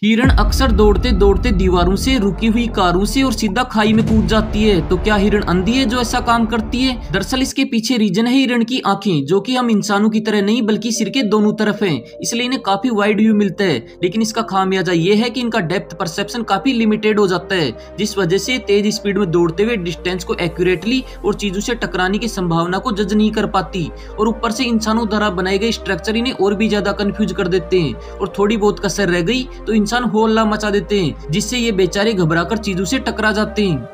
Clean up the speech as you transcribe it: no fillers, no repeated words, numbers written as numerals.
हिरण अक्सर दौड़ते दौड़ते दीवारों से, रुकी हुई कारों से और सीधा खाई में कूद जाती है। तो क्या हिरण अंधी है जो ऐसा काम करती है? दरअसल इसके पीछे रीजन है हिरण की आंखें, जो कि हम इंसानों की तरह नहीं बल्कि सिर के दोनों तरफ हैं, इसलिए इन्हें काफी वाइड व्यू मिलता है। लेकिन इसका खामियाजा ये है कि इनका डेप्थ परसेप्शन काफी लिमिटेड हो जाता है, जिस वजह से तेज स्पीड में दौड़ते हुए डिस्टेंस को एक्यूरेटली और चीजों से टकराने की संभावना को जज नहीं कर पाती। और ऊपर से इंसानों द्वारा बनाए गए स्ट्रक्चर इन्हें और भी ज्यादा कंफ्यूज कर देते हैं, और थोड़ी बहुत कसर रह गई तो इंसान हो हल्ला मचा देते हैं, जिससे ये बेचारे घबराकर चीजों से टकरा जाते हैं।